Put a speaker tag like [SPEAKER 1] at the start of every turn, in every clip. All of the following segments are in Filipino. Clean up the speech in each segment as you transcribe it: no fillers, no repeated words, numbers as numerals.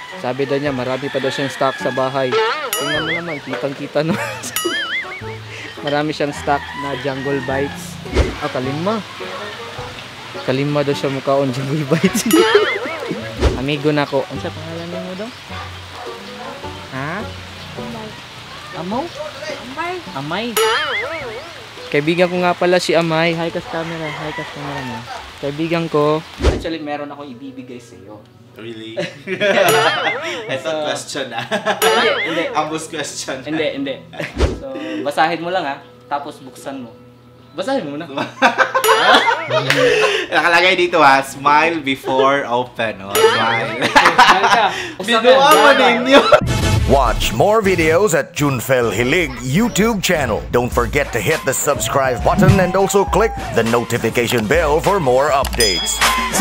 [SPEAKER 1] Sabi daw niya, marami pa daw siyang stock sa bahay. Tingnan mo naman, kitang-kita no. Marami siyang stock na Jungle Bites. Ah, kalima. Kalima daw siya mukhaon Jungle Bites. Amigo na ko. Ano sa pangalan mo daw? Ha? Amaw? Amay. Kaibigan ko nga pala si Amay. Hi kas camera. Hi kas camera mo. Kaibigan ko. Actually, meron akong ibibigay sa iyo.
[SPEAKER 2] Really? It's a question na.
[SPEAKER 1] Hindi.
[SPEAKER 2] Ambos question.
[SPEAKER 1] Hindi. So, basahin mo lang ha. Tapos buksan mo. Basahin mo muna.
[SPEAKER 2] Nakalagay dito ha, smile before open. Oh, smile.
[SPEAKER 1] Binuha mo ninyo.
[SPEAKER 3] Watch more videos at Junfel Hilig YouTube channel. Don't forget to hit the subscribe button and also click the notification bell for more updates.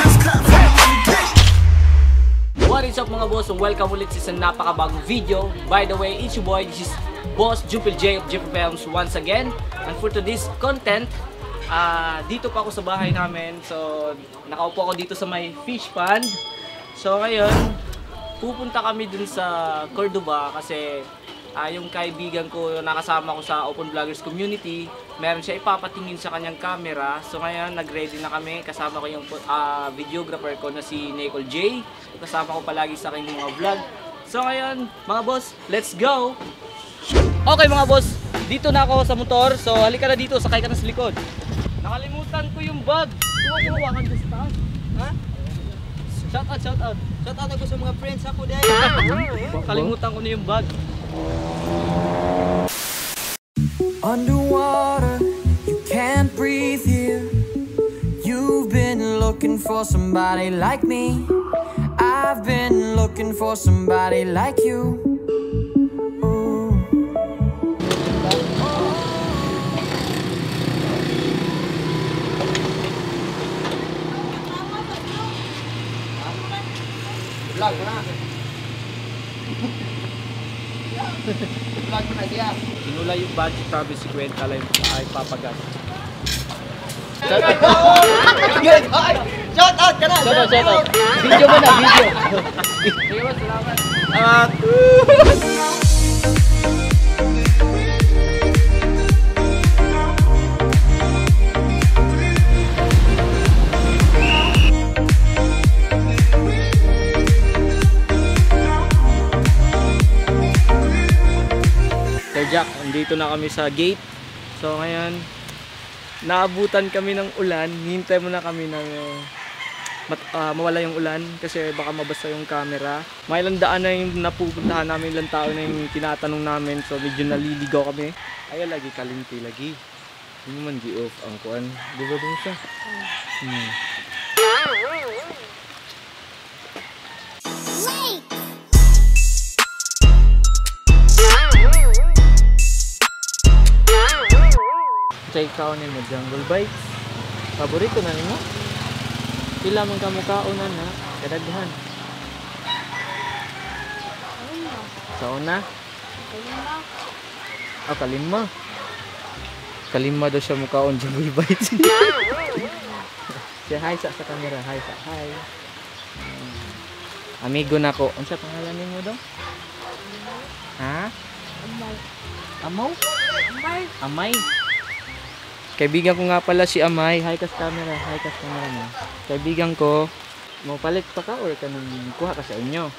[SPEAKER 1] What is up mga boss? Welcome ulit sa napakabagong video. By the way, it's your boy, this is Boss Jupil J of Jupil Films once again. And for today's content, dito pa ako sa bahay namin. So, nakaupo ako dito sa may fish pond. So, ngayon, pupunta kami dun sa Cordoba kasi yung kaibigan ko nakasama ko sa Open Vloggers Community, meron siya ipapatingin sa kanyang camera. So ngayon nag-ready na kami, kasama ko yung videographer ko na si Nicole J. Kasama ko palagi sa aking mga vlog. So ngayon mga boss, let's go! Okay mga boss, dito na ako sa motor. So halika na dito, sakay ka na sa likod. Nakalimutan ko yung bag. Kuha ka dito sa taas. Ha? Shout out ako sa mga friends ako dahil. Kalimutan ko na yung bag.
[SPEAKER 4] Underwater, you can't breathe here. You've been looking for somebody like me. I've been looking for somebody like you. Ooh.
[SPEAKER 1] Vlog mo na. Vlog mo na siya. Sinula yung budget, sabi si Kwenta lang ay papagas. Shout out ka na! Shout out! Video mo na, video! Sige mo, salamat! Jack, andito na kami sa gate. So ngayon, naabutan kami ng ulan. Hintay muna kami na mawala yung ulan kasi baka mabasa yung camera. May ilang daan na yung napupuntahan namin, ilang tao na yung tinatanong namin. So medyo naliligaw kami. Ay lagi kalinti lagi. Hindi man gi-off ang kuan. Di ba dun siya? Sa ikaw ni mo Jungle Bites. Paborito na nimo? Pila man ka mukhaon na kadaghan. Sa una? Kalima. Kalima daw siya mukhaon Jungle Bites. Say hi sa camera. Hi. Amigo na ko. Ano sa pangalan nimo daw? Ha? Amaw? Amay. Kaibigan ko nga pala si Amay. Hi kas camera. Hi kas camera mo. Kaibigan ko. Mo palit pa ka or kanang kuha ka sa inyo?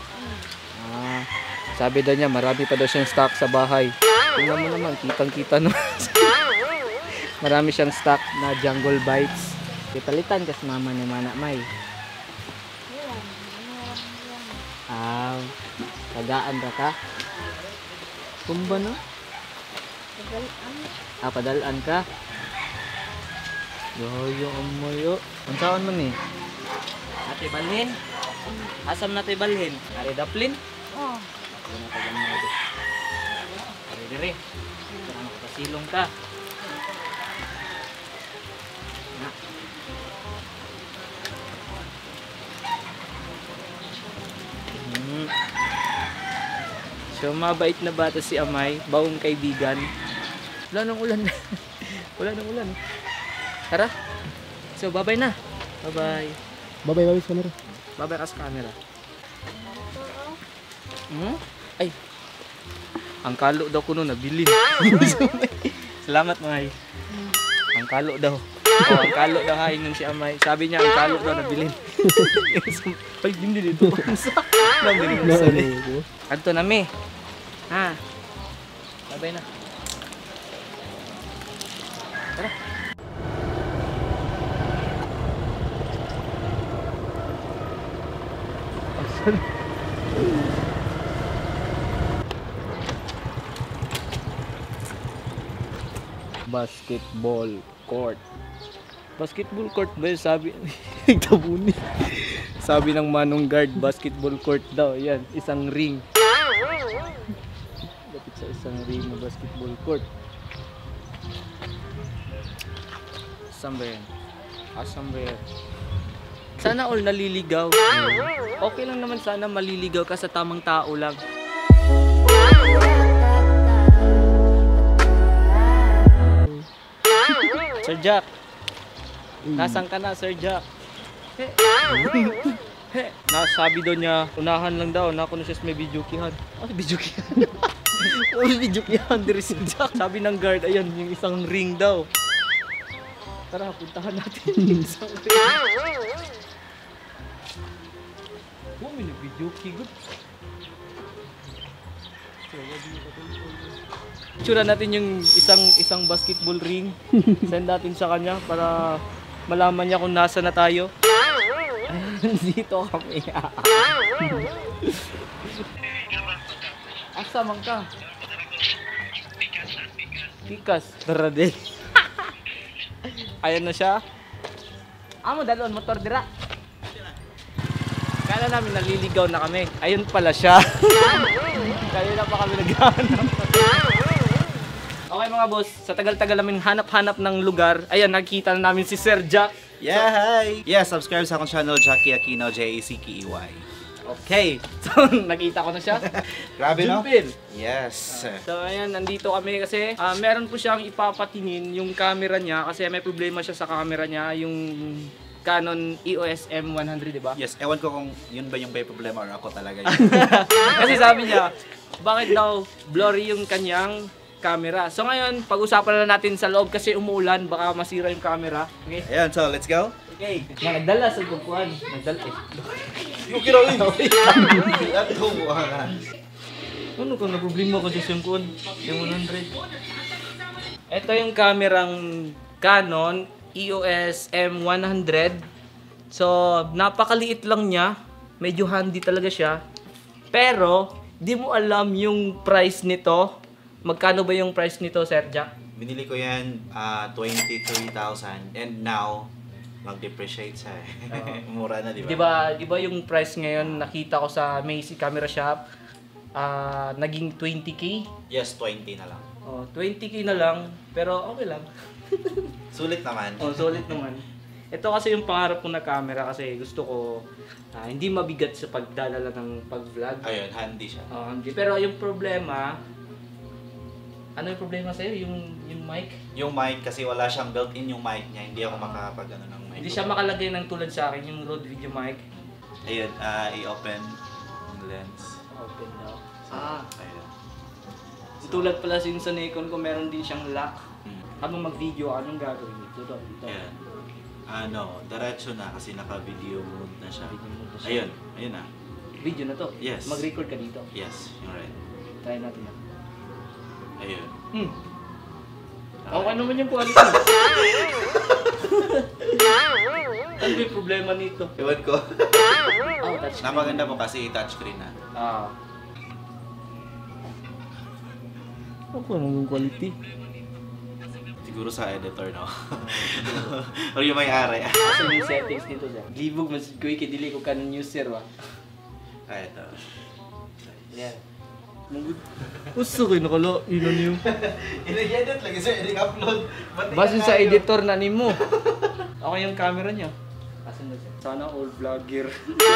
[SPEAKER 1] Sabi daw niya marami pa daw siyang stock sa bahay. Tingnan mo naman, kitang-kita no. Marami siyang stock na Jungle Bites. Palitan kas mama ni Mana May. Tagaan ra ka? Kumba no? Padalaan ka? Yoyo amoyo. Ang saan man eh? Ate balhin? Asam na balhin? Ari daplin? Oo. Ari dire. Parang pasilong ka. So mabait na bata si Amay, bagong kaibigan. Wala nang ulan. Wala nang ulan. Tara. So bye-bye na. Bye-bye.
[SPEAKER 5] Bye-bye sa camera.
[SPEAKER 1] Bye-bye ka sa camera. Ay. Ang kalo daw ko noon nabilin. Salamat, May. Ang kalo daw. Oh, ang kalo daw hain nung si Amay. Sabi niya ang kalo daw nabilin. Ay, hindi dito. Nabilin mo sa dito. Kanto na mi. Ha. Sabay na. Tara. Basketball court. Basketball court ba yun? Sabi Tabuni. Sabi ng manong guard, basketball court daw. Yan, isang ring. Lapit sa isang ring na basketball court. Saan ba yan? Saan ba yan? Sana all naliligaw. Okay lang naman sana maliligaw ka sa tamang tao lang. Sir Jack. Nasaan ka na, Sir Jack? Nasabi daw niya, unahan lang daw, nako na siya may videokihan. Videokihan? Videokihan, diri si Jack. Sabi ng guard, ayan, yung isang ring daw. Tara, puntahan natin yung isang ring. Oh, may nag-videoki, good. Tsura natin yung isang basketball ring. Send natin sa kanya para malaman niya kung nasa na tayo. Dito kami. Asa man ka? Pikas. Tara din. Ayan na siya. Amo dalon motor dira. Kala namin naliligaw na kami. Ayun pala siya. Kaya na pa kami naghahanap. Okay mga boss, sa tagal-tagal namin hanap-hanap ng lugar, ayan, nakikita na namin si Sir Jack.
[SPEAKER 2] Yeah, hi! Yeah, subscribe sa akong channel, Jackie Aquino, J-A-C-K-E-Y.
[SPEAKER 1] Okay, so nakita ko na siya.
[SPEAKER 2] Grabe, no?
[SPEAKER 1] Junpil.
[SPEAKER 2] Yes.
[SPEAKER 1] So ayan, nandito kami kasi meron po siyang ipapatingin yung camera niya kasi may problema siya sa camera niya, yung Canon EOS M100, di ba?
[SPEAKER 2] Yes, ewan ko kung yun ba yung may problema or ako talaga yun.
[SPEAKER 1] Kasi sabi niya, bakit daw blurry yung kanyang camera. So ngayon, pag-usapan na natin sa loob kasi umuulan, baka masira yung camera. Okay?
[SPEAKER 2] Ayan, so let's go.
[SPEAKER 1] Okay. Nagdala sa kukuhan. Nagdala eh.
[SPEAKER 2] Yung kiraw yun.
[SPEAKER 1] Ano kung na problema ko sa yung kuhan? Yung 100. Ito yung kamerang Canon EOS M100. So, napakaliit lang niya. Medyo handy talaga siya. Pero, di mo alam yung price nito. Magkano ba yung price nito, Sir Jack?
[SPEAKER 2] Binili ko yan 23,000 and now mag-depreciate siya eh. Mura na, di ba?
[SPEAKER 1] Di ba yung price ngayon nakita ko sa Macy Camera Shop naging 20k?
[SPEAKER 2] Yes, 20 na lang.
[SPEAKER 1] Oh, 20k na lang, pero okay lang.
[SPEAKER 2] Sulit naman.
[SPEAKER 1] Oh, sulit naman. Ito kasi yung pangarap ko na camera kasi gusto ko hindi mabigat sa pagdadala ng pag-vlog.
[SPEAKER 2] Ayun, handy siya.
[SPEAKER 1] Hindi. Pero yung problema, ano yung problema sa'yo? Yung mic?
[SPEAKER 2] Yung mic kasi wala siyang built-in yung mic niya. Hindi ako makakapag ng mic.
[SPEAKER 1] Hindi siya makalagay ng tulad sa akin, yung Rode Video mic.
[SPEAKER 2] Ayun, i-open yung lens.
[SPEAKER 1] Open daw.
[SPEAKER 2] Ayun.
[SPEAKER 1] Tulad pala yung sa Nikon ko, meron din siyang lock. Habang mag-video, anong gagawin ito?
[SPEAKER 2] Ayan. Diretso na kasi naka-video mode na siya. Ayun na.
[SPEAKER 1] Video na to?
[SPEAKER 2] Yes.
[SPEAKER 1] Mag-record ka dito?
[SPEAKER 2] Yes, yung right.
[SPEAKER 1] Try natin yan.
[SPEAKER 2] Ayun.
[SPEAKER 1] Okay naman yung quality. Ano yung problema nito?
[SPEAKER 2] Ewan ko.
[SPEAKER 1] Touchscreen.
[SPEAKER 2] Napaganda mo kasi touchscreen na.
[SPEAKER 1] Okay naman yung quality.
[SPEAKER 2] Siguro sa editor, no? Or yung may-ari.
[SPEAKER 1] Kasi yung settings nito siya. Libog mas ko ikidili ko Canon user ba?
[SPEAKER 2] Ito.
[SPEAKER 1] Yan. Gusto ko yun nakala, yun yung...
[SPEAKER 2] I-edit lagi sa edit upload.
[SPEAKER 1] Basta sa editor na nimo. Okay yung camera niya. Asan na siya? Sana all vlogger.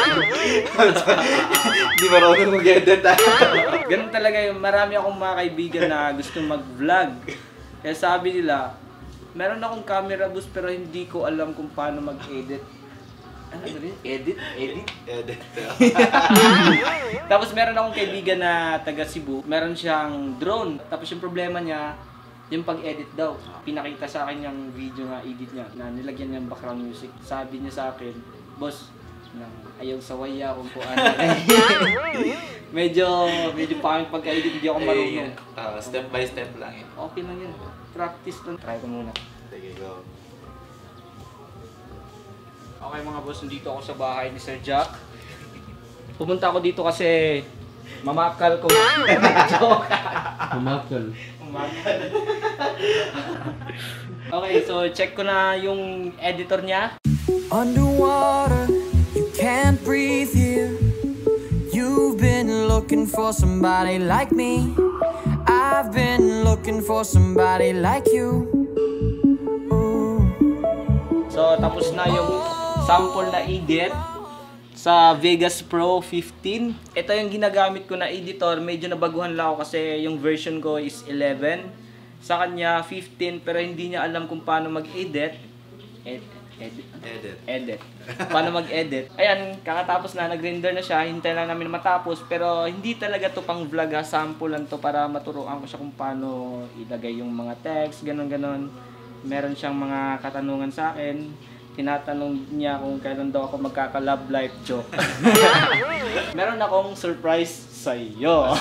[SPEAKER 2] Di ba rin mag-edit
[SPEAKER 1] Ganun talaga yung marami akong mga kaibigan na gusto mag-vlog. Kaya sabi nila, meron akong camera boost pero hindi ko alam kung paano mag-edit. Ano ba rin? Edit?
[SPEAKER 2] Edit.
[SPEAKER 1] Tapos meron akong kaibigan na taga Cebu, meron siyang drone. Tapos yung problema niya, yung pag-edit daw. Pinakita sa akin yung video nga, edit niya, na nilagyan niya ng background music. Sabi niya sa akin, boss, ayaw sawaya kung ano. medyo pangit pagka-edit, hindi ako marunong.
[SPEAKER 2] Step by step lang eh.
[SPEAKER 1] Okay lang yun. Practice lang. Try ko muna.
[SPEAKER 2] Sige, go.
[SPEAKER 1] Okay mga boss, nandito ako sa bahay ni Sir Jack. Pumunta ako dito kasi mamakal ko. Joke.
[SPEAKER 5] Mamakal.
[SPEAKER 1] Okay, so check ko na yung editor niya.
[SPEAKER 4] Underwater, you can't breathe here. You've been looking for somebody like me. I've been looking for somebody like you. Ooh.
[SPEAKER 1] So tapos na yung sample na edit sa Vegas Pro 15. Ito yung ginagamit ko na editor. Medyo nabaguhan lang ako kasi yung version ko is 11. Sa kanya 15 pero hindi niya alam kung paano mag-edit. Edit. Paano mag-edit. Ayan, kakatapos na, nag-render na siya. Hintay lang namin matapos. Pero hindi talaga to pang vlog ha. Sample lang to para maturuan ko siya kung paano ilagay yung mga text, ganon-ganon. Meron siyang mga katanungan sa akin. Tinatanong niya kung kailan daw ako magkaka-love life joke. Meron akong surprise sa iyo.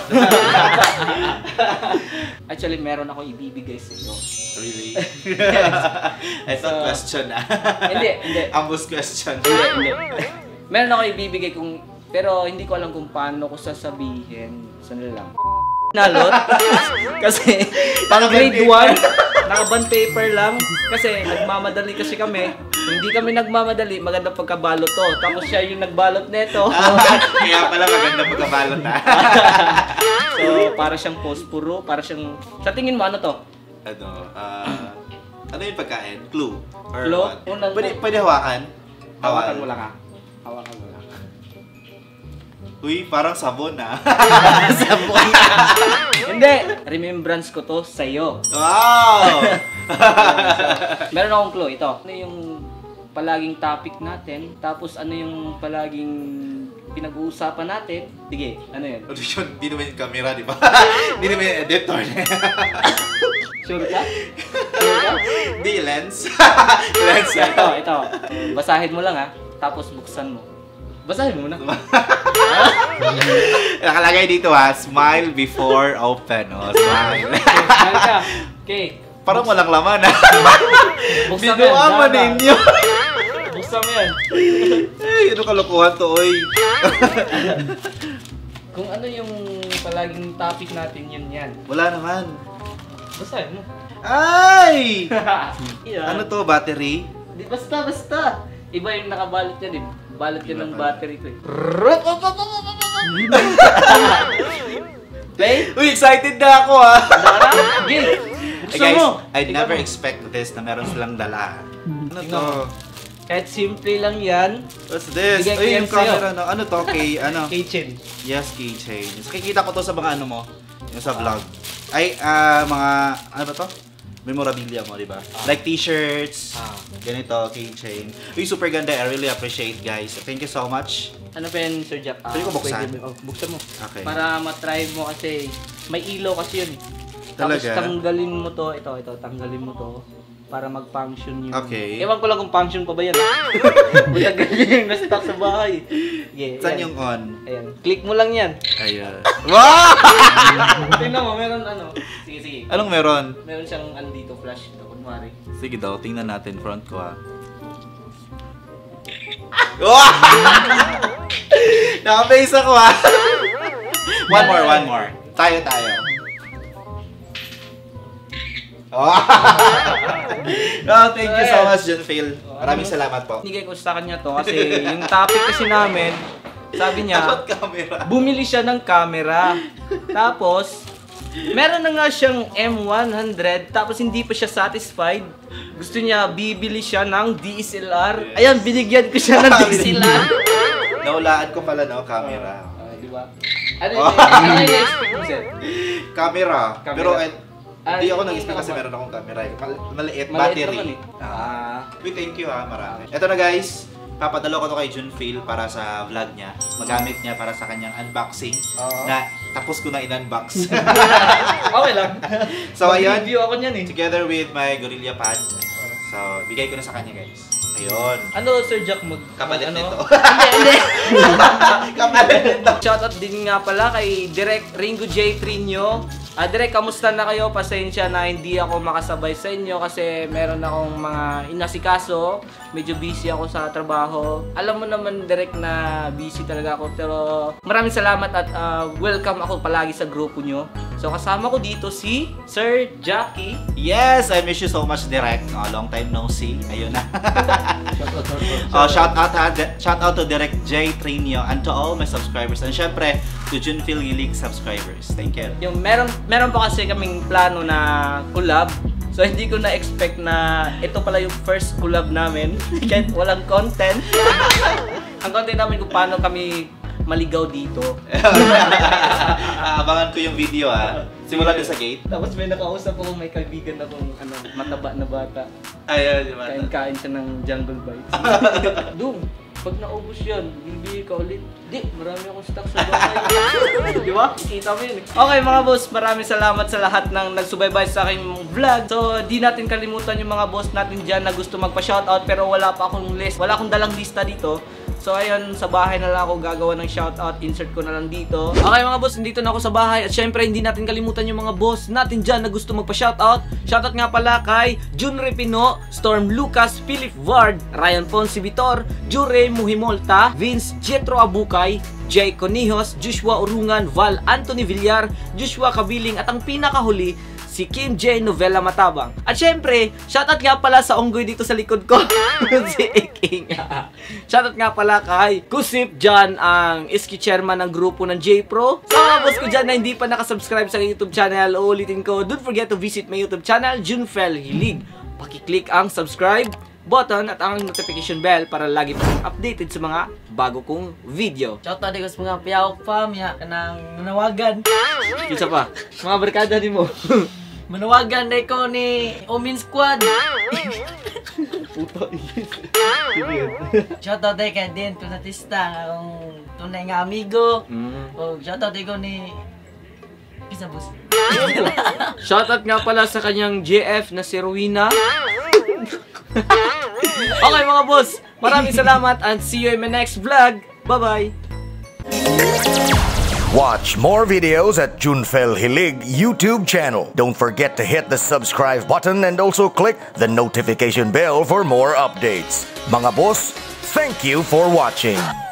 [SPEAKER 1] Actually, meron akong ibibigay sa iyo.
[SPEAKER 2] Really?
[SPEAKER 1] Yes.
[SPEAKER 2] Ito question na.
[SPEAKER 1] Hindi.
[SPEAKER 2] Ambos question.
[SPEAKER 1] Hindi. Meron akong ibibigay pero hindi ko alam kung paano ko sasabihin. Sandali lang. Nalot. Kasi pang grade 1, naka-bond paper lang. Kasi nagmamadali kasi kami. Hindi kami nagmamadali, maganda pagkabalot to. Tapos siya yung nagbalot neto.
[SPEAKER 2] Kaya pala maganda pagkabalot ha.
[SPEAKER 1] So, para siyang pospuro, para siyang... Sa tingin mo, ano to?
[SPEAKER 2] Ano yung pagkain? Clue? Or
[SPEAKER 1] Clue?
[SPEAKER 2] what? Pwede hawakan?
[SPEAKER 1] Hawakan mo lang ha. Hawakan mo lang.
[SPEAKER 2] Uy, parang sabon ha.
[SPEAKER 1] Sabon. Hindi. Remembrance ko to sa'yo.
[SPEAKER 2] Wow!
[SPEAKER 1] Meron akong clue. Ito. Ano yung palaging topic natin? Tapos ano yung palaging pinag-uusapan natin? Sige, ano yun?
[SPEAKER 2] Hindi naman yung camera, di ba? Hindi naman yung editor.
[SPEAKER 1] Sure ka? Sure ka?
[SPEAKER 2] Hindi, lens. Lens.
[SPEAKER 1] Ito. Basahin mo lang ha. Tapos buksan mo. Basahin mo muna.
[SPEAKER 2] Nakalagay dito ha, smile before open. Oh, smile.
[SPEAKER 1] Smile ka. Okay.
[SPEAKER 2] Parang walang laman ha.
[SPEAKER 1] Buksan mo
[SPEAKER 2] Dito
[SPEAKER 1] yan.
[SPEAKER 2] ama ninyo.
[SPEAKER 1] Buksan mo yan.
[SPEAKER 2] Ay, ano kalokohan to, oy.
[SPEAKER 1] Kung ano yung palaging topic natin, yun yan.
[SPEAKER 2] Wala naman.
[SPEAKER 1] Basahin mo.
[SPEAKER 2] Ay!
[SPEAKER 1] Yan.
[SPEAKER 2] Ano to, battery?
[SPEAKER 1] Di, basta. Iba yung nakabalot yan eh. Balot yan ng battery ko eh. Play?
[SPEAKER 2] Uy, excited na ako ha.
[SPEAKER 1] Game!
[SPEAKER 2] Hey
[SPEAKER 1] Buksan
[SPEAKER 2] guys,
[SPEAKER 1] mo!
[SPEAKER 2] I never expect this na meron silang dala. Ano
[SPEAKER 1] Tingnan
[SPEAKER 2] to?
[SPEAKER 1] mo. Kahit simple lang yan.
[SPEAKER 2] What's this?
[SPEAKER 1] Bigay ko
[SPEAKER 2] Uy,
[SPEAKER 1] yan
[SPEAKER 2] yung camera
[SPEAKER 1] sa'yo.
[SPEAKER 2] no. Ano to? Ano?
[SPEAKER 1] Keychain.
[SPEAKER 2] Yes, keychain. So, kikita ko to sa mga ano mo. Yung sa vlog. Ay, mga, ano ba to? Memorabilia mo, di ba? Like t-shirts, ganito, keychain. Uy, super ganda. I really appreciate, guys. Thank you so much.
[SPEAKER 1] Ano pa yan, Sir Jack?
[SPEAKER 2] Pwede ko buksan?
[SPEAKER 1] Buksan mo.
[SPEAKER 2] Okay.
[SPEAKER 1] Para matry mo kasi may ilaw kasi yun eh.
[SPEAKER 2] Talaga?
[SPEAKER 1] Tapos tanggalin mo to, ito, tanggalin mo to para mag-function yung...
[SPEAKER 2] Okay.
[SPEAKER 1] Ewan ko lang kung function pa ba yan. Matagal yung na-stock sa bahay. Yeah,
[SPEAKER 2] Saan
[SPEAKER 1] yan.
[SPEAKER 2] yung on?
[SPEAKER 1] Ayan. Click mo lang yan.
[SPEAKER 2] Ayan. Wow!
[SPEAKER 1] Tingnan mo, meron ano. Sige.
[SPEAKER 2] Anong meron?
[SPEAKER 1] Meron siyang andito, flash ito, kunwari.
[SPEAKER 2] Sige daw, tingnan natin front ko ha. Wow! Naka-face ako ha. One more. Tayo. Oh, thank you so much, John Phil. Maraming salamat po.
[SPEAKER 1] Nigay ko sa kanya to kasi yung topic kasi namin, sabi niya,
[SPEAKER 2] Dapat camera.
[SPEAKER 1] bumili siya ng camera. Tapos, meron na nga siyang M100, tapos hindi pa siya satisfied. Gusto niya, bibili siya ng DSLR. Ayan, binigyan ko siya ng DSLR.
[SPEAKER 2] Naulaan ko pala, no, camera.
[SPEAKER 1] Di ba? Ano yung expect mo, sir?
[SPEAKER 2] Camera. Pero hindi ako
[SPEAKER 1] hindi
[SPEAKER 2] nag-expect kasi
[SPEAKER 1] naman.
[SPEAKER 2] meron akong camera. Maliit,
[SPEAKER 1] Maliit
[SPEAKER 2] battery.
[SPEAKER 1] naman eh.
[SPEAKER 2] Wait, thank you ha, marami. Ito na guys, papadala ko to kay Junfil para sa vlog niya. Magamit niya para sa kanyang unboxing na tapos ko na in-unbox.
[SPEAKER 1] Okay lang.
[SPEAKER 2] So ayun,
[SPEAKER 1] Review ako niyan eh.
[SPEAKER 2] together with my Gorilla Pad. So bigay ko na sa kanya guys. Ayun.
[SPEAKER 1] Ano Sir Jack
[SPEAKER 2] Kapalit nito.
[SPEAKER 1] Hindi.
[SPEAKER 2] Kapalit nito.
[SPEAKER 1] Shoutout din nga pala kay Direk Ringo J. Trinio. Direk, kamusta na kayo? Pasensya na hindi ako makasabay sa inyo kasi meron akong mga inasikaso. Medyo busy ako sa trabaho. Alam mo naman, Direk, na busy talaga ako. Pero maraming salamat at welcome ako palagi sa grupo nyo. So kasama ko dito si Sir Jackie.
[SPEAKER 2] Yes, I miss you so much, Direk. Long time no see. Ayun na. Shout out to Direk J. Trinio and to all my subscribers. And syempre, to Junfil Hilig subscribers. Thank you.
[SPEAKER 1] Yung meron pa kasi kaming plano na collab. So hindi ko na-expect na ito pala yung first collab namin. Kahit walang content. Ang content namin kung paano kami maligaw dito.
[SPEAKER 2] Abangan ko yung video Simula din sa gate.
[SPEAKER 1] Tapos may nakausap ako, may kaibigan akong mataba na bata.
[SPEAKER 2] Ayun, di ba?
[SPEAKER 1] Kain-kain siya ng Jungle Bites. Dung, pag naubos yan, bibili ka ulit. Di, marami akong stock sa bahay. Di ba? Ikita mo yun eh. Okay mga boss, maraming salamat sa lahat ng nagsubaybay sa aking vlog. So, di natin kalimutan yung mga boss natin dyan na gusto magpa-shoutout pero wala pa akong list. Wala akong dalang lista dito. So ayun, sa bahay na lang ako gagawa ng shoutout, insert ko na lang dito. Okay mga boss, nandito na ako sa bahay at syempre hindi natin kalimutan yung mga boss natin dyan na gusto magpa-shoutout. Shoutout nga pala kay Jun Repino, Storm Lucas, Philip Ward, Ryan Ponce Vitor, Jure Muhimolta, Vince Jetro Abukay, Jay Conijos, Joshua Urungan, Val Anthony Villar, Joshua Kabiling at ang pinakahuli, si Kim J. Novela Matabang. At syempre, shoutout nga pala sa unggoy dito sa likod ko. Si Iking. Shoutout nga pala kay Kusip John, ang iski chairman ng grupo ng J-Pro. Sa mga boss ko dyan na hindi pa nakasubscribe sa YouTube channel, uulitin ko, don't forget to visit my YouTube channel, Junfel Hilig. Pakiclick ang subscribe button at ang notification bell para lagi po updated sa mga bago kong video.
[SPEAKER 5] Shoutout ko sa mga piyawak fam, ya kanang manawagan.
[SPEAKER 1] Isa pa, mga barkada ni mo.
[SPEAKER 5] Manawagan na ko ni Omin Squad.
[SPEAKER 1] Puto.
[SPEAKER 5] Shoutout kay Din Tunatista, akong tunay nga amigo. O shoutout ko ni Pisabus.
[SPEAKER 1] Shoutout nga pala sa kanyang JF na si Rowena. Okay mga boss, maraming salamat and see you in my next vlog. Bye-bye!
[SPEAKER 3] Watch more videos at Junfel Hilig YouTube channel. Don't forget to hit the subscribe button and also click the notification bell for more updates. Mga boss, thank you for watching.